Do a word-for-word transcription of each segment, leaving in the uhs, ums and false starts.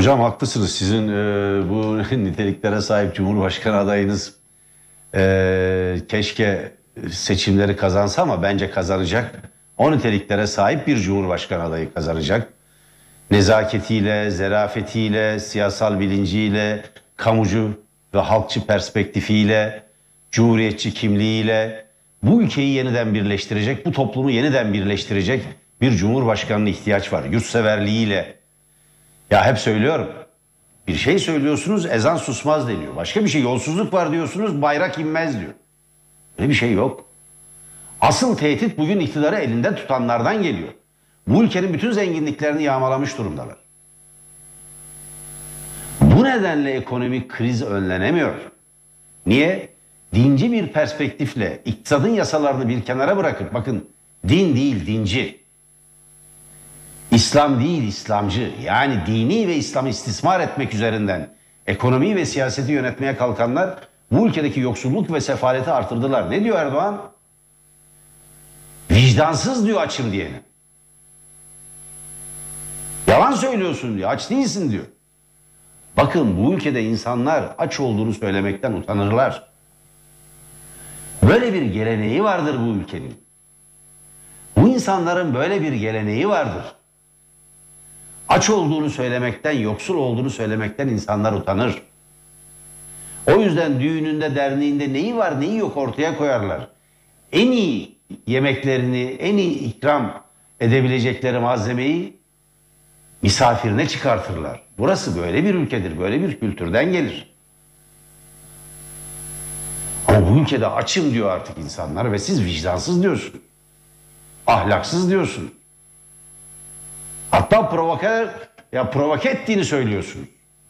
Hocam haklısınız. Sizin e, bu niteliklere sahip Cumhurbaşkanı adayınız e, keşke seçimleri kazansa ama bence kazanacak. O niteliklere sahip bir Cumhurbaşkanı adayı kazanacak. Nezaketiyle, zerafetiyle, siyasal bilinciyle, kamucu ve halkçı perspektifiyle, cumhuriyetçi kimliğiyle bu ülkeyi yeniden birleştirecek, bu toplumu yeniden birleştirecek bir Cumhurbaşkanı'na ihtiyaç var. Yurtseverliğiyle. Ya hep söylüyorum. Bir şey söylüyorsunuz, ezan susmaz deniyor. Başka bir şey, yolsuzluk var diyorsunuz, bayrak inmez diyor. Öyle bir şey yok. Asıl tehdit bugün iktidarı elinden tutanlardan geliyor. Bu ülkenin bütün zenginliklerini yağmalamış durumdalar. Bu nedenle ekonomik kriz önlenemiyor. Niye? Dinci bir perspektifle iktisadın yasalarını bir kenara bırakıp, bakın din değil dinci, İslam değil İslamcı, yani dini ve İslam'ı istismar etmek üzerinden ekonomiyi ve siyaseti yönetmeye kalkanlar bu ülkedeki yoksulluk ve sefaleti artırdılar. Ne diyor Erdoğan? Vicdansız diyor açım diyene. Yalan söylüyorsun diyor, aç değilsin diyor. Bakın bu ülkede insanlar aç olduğunu söylemekten utanırlar. Böyle bir geleneği vardır bu ülkenin. Bu insanların böyle bir geleneği vardır. Aç olduğunu söylemekten, yoksul olduğunu söylemekten insanlar utanır. O yüzden düğününde, derneğinde neyi var neyi yok ortaya koyarlar. En iyi yemeklerini, en iyi ikram edebilecekleri malzemeyi misafirine çıkartırlar. Burası böyle bir ülkedir, böyle bir kültürden gelir. Ama bu ülkede açım diyor artık insanlar ve siz vicdansız diyorsun. Ahlaksız diyorsun. Hatta provoke, ya provoke ettiğini söylüyorsun.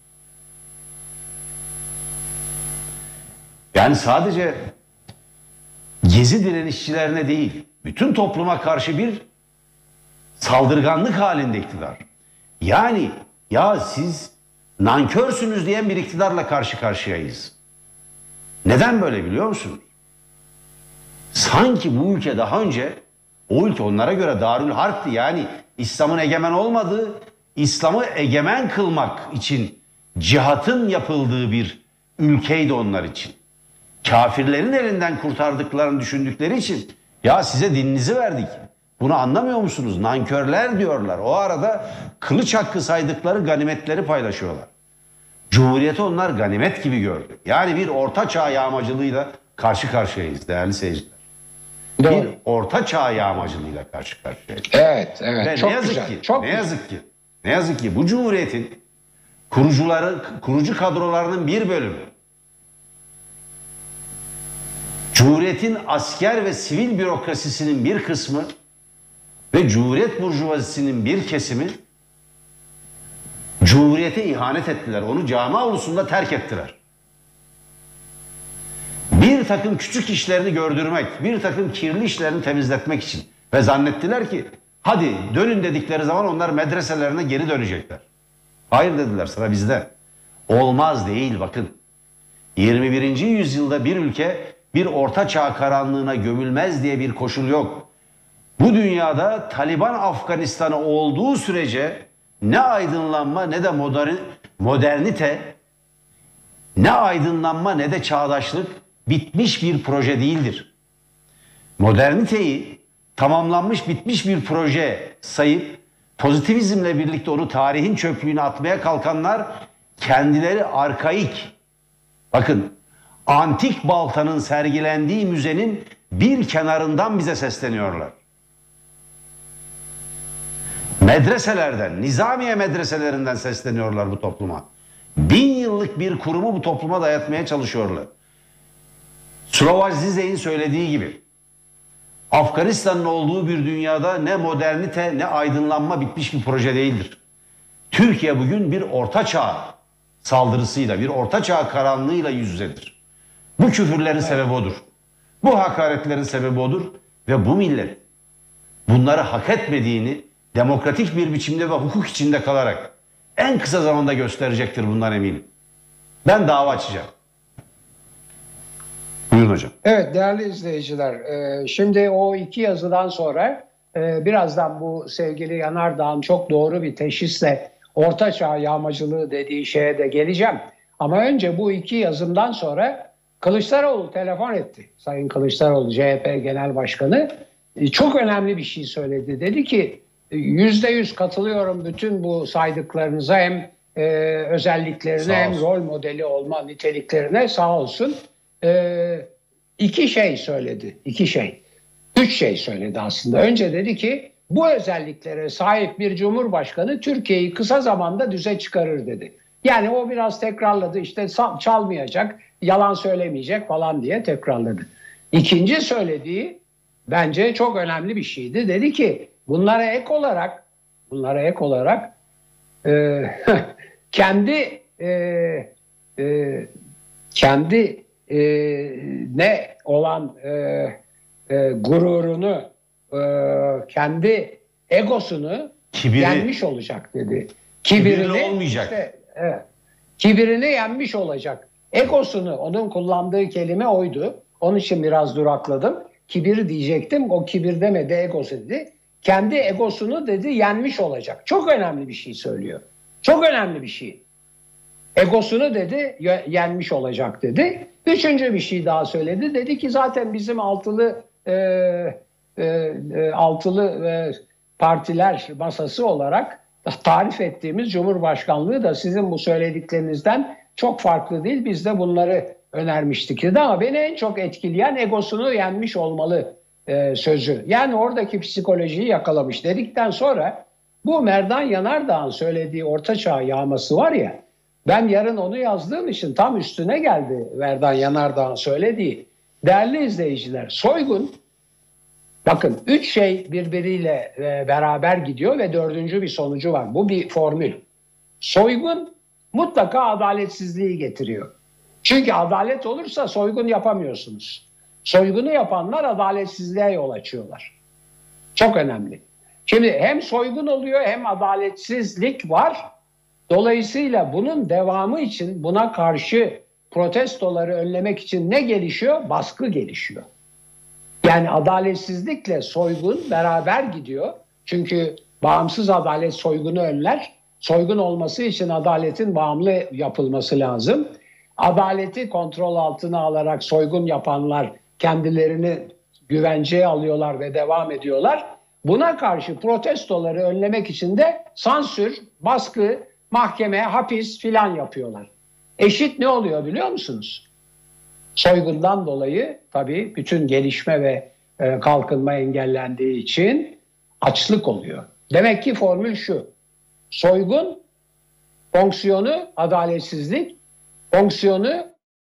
Yani sadece Gezi direnişçilerine değil, bütün topluma karşı bir saldırganlık halinde iktidar. Yani ya siz nankörsünüz diyen bir iktidarla karşı karşıyayız. Neden böyle biliyor musunuz? Sanki bu ülke daha önce, o ülke onlara göre Darül Harp'ti, yani İslam'ın egemen olmadığı, İslam'ı egemen kılmak için cihatın yapıldığı bir ülkeydi onlar için. Kafirlerin elinden kurtardıklarını düşündükleri için ya size dininizi verdik. Bunu anlamıyor musunuz? Nankörler diyorlar. O arada kılıç hakkı saydıkları ganimetleri paylaşıyorlar. Cumhuriyeti onlar ganimet gibi gördü. Yani bir orta çağ yağmacılığıyla karşı karşıyayız değerli seyirciler. Doğru. Bir orta çağ yağmacılığıyla karşı karşıyayız. Evet, evet. Ve çok ne yazık güzel. ki, Çok ne güzel. yazık ki, ne yazık ki bu cumhuriyetin kurucuları, kurucu kadrolarının bir bölümü, Cumhuriyetin asker ve sivil bürokrasisinin bir kısmı ve Cumhuriyet burjuvazisinin bir kesimi Cumhuriyete ihanet ettiler. Onu cami avlusunda terk ettiler. Bir takım küçük işlerini gördürmek, bir takım kirli işlerini temizletmek için. Ve zannettiler ki hadi dönün dedikleri zaman onlar medreselerine geri dönecekler. Hayır dediler, sıra bizde. Olmaz değil, bakın. yirmi birinci yüzyılda bir ülke bir orta çağ karanlığına gömülmez diye bir koşul yok. Bu dünyada Taliban Afganistan'ı olduğu sürece ne aydınlanma ne de modern, modernite, ne aydınlanma ne de çağdaşlık bitmiş bir proje değildir. Moderniteyi tamamlanmış bitmiş bir proje sayıp pozitivizmle birlikte onu tarihin çöplüğüne atmaya kalkanlar kendileri arkaik, bakın, antik baltanın sergilendiği müzenin bir kenarından bize sesleniyorlar. Medreselerden, Nizamiye medreselerinden sesleniyorlar bu topluma. Bin yıllık bir kurumu bu topluma dayatmaya çalışıyorlar. Slovaj Zizek'in söylediği gibi Afganistan'ın olduğu bir dünyada ne modernite ne aydınlanma bitmiş bir proje değildir. Türkiye bugün bir ortaçağ saldırısıyla, bir ortaçağ karanlığıyla yüz yüzedir. Bu küfürlerin sebebi odur. Bu hakaretlerin sebebi odur ve bu millet bunları hak etmediğini demokratik bir biçimde ve hukuk içinde kalarak en kısa zamanda gösterecektir, bundan eminim. Ben dava açacağım. Buyurun hocam. Evet değerli izleyiciler, e, şimdi o iki yazıdan sonra e, birazdan bu sevgili Yanardağ'ın çok doğru bir teşhisle ortaçağ yağmacılığı dediği şeye de geleceğim. Ama önce bu iki yazımdan sonra Kılıçdaroğlu telefon etti. Sayın Kılıçdaroğlu, C H P Genel Başkanı, çok önemli bir şey söyledi. Dedi ki yüzde yüz katılıyorum bütün bu saydıklarınıza, hem e, özelliklerine hem rol modeli olma niteliklerine, sağ olsun. E, iki şey söyledi. iki şey. Üç şey söyledi aslında. Önce dedi ki bu özelliklere sahip bir cumhurbaşkanı Türkiye'yi kısa zamanda düze çıkarır dedi. Yani o biraz tekrarladı, işte çalmayacak, yalan söylemeyecek falan diye tekrarladı. İkinci söylediği bence çok önemli bir şeydi. Dedi ki bunlara ek olarak bunlara ek olarak e, kendi e, e, kendi e, ne olan e, e, gururunu, e, kendi egosunu Kibiri. yenmiş olacak dedi. Kibirini Kibirli olmayacak. Işte, evet, kibirini yenmiş olacak. Egosunu, onun kullandığı kelime oydu. Onun için biraz durakladım. Kibir diyecektim. O kibir demedi, egosu dedi. Kendi egosunu dedi yenmiş olacak. Çok önemli bir şey söylüyor. Çok önemli bir şey. Egosunu dedi yenmiş olacak dedi. Üçüncü bir şey daha söyledi. Dedi ki zaten bizim altılı e, e, e, altılı e, partiler masası olarak tarif ettiğimiz Cumhurbaşkanlığı da sizin bu söylediklerinizden çok farklı değil. Biz de bunları önermiştik dedi. Ama beni en çok etkileyen egosunu yenmiş olmalı e, sözü. Yani oradaki psikolojiyi yakalamış dedikten sonra bu Merdan Yanardağ'ın söylediği ortaçağ yağması var ya, ben yarın onu yazdığım için tam üstüne geldi Merdan Yanardağ'ın söylediği. Değerli izleyiciler, soygun, bakın üç şey birbiriyle e, beraber gidiyor ve dördüncü bir sonucu var. Bu bir formül. Soygun mutlaka adaletsizliği getiriyor. Çünkü adalet olursa soygun yapamıyorsunuz. Soygunu yapanlar adaletsizliğe yol açıyorlar. Çok önemli. Şimdi hem soygun oluyor hem adaletsizlik var. Dolayısıyla bunun devamı için, buna karşı protestoları önlemek için ne gelişiyor? Baskı gelişiyor. Yani adaletsizlikle soygun beraber gidiyor. Çünkü bağımsız adalet soygunu önler. Soygun olması için adaletin bağımlı yapılması lazım. Adaleti kontrol altına alarak soygun yapanlar kendilerini güvenceye alıyorlar ve devam ediyorlar. Buna karşı protestoları önlemek için de sansür, baskı, mahkeme, hapis filan yapıyorlar. Eşit ne oluyor biliyor musunuz? Soygundan dolayı tabii bütün gelişme ve e, kalkınma engellendiği için açlık oluyor. Demek ki formül şu: soygun fonksiyonu adaletsizlik, fonksiyonu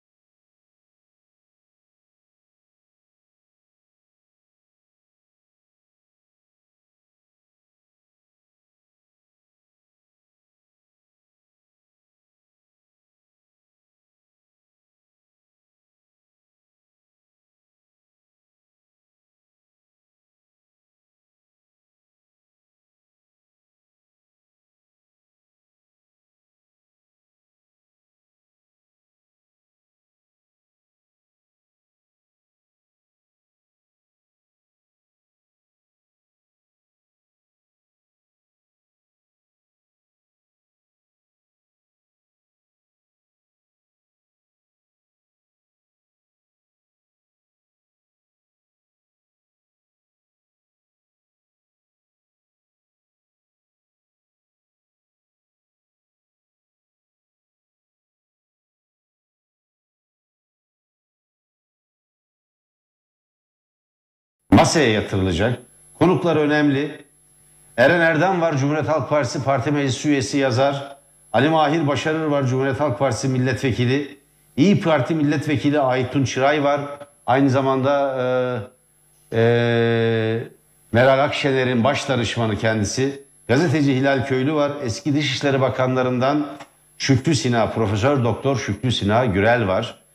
masaya yatırılacak. Konuklar önemli. Eren Erdem var, Cumhuriyet Halk Partisi Parti Meclisi üyesi, yazar. Ali Mahir Başarır var, Cumhuriyet Halk Partisi milletvekili. İyi Parti milletvekili Aytun Çıray var. Aynı zamanda e, e, Meral Akşener'in baş danışmanı kendisi. Gazeteci Hilal Köylü var. Eski Dışişleri Bakanlarından Şükrü Sina, Profesör Doktor Şükrü Sina Gürel var.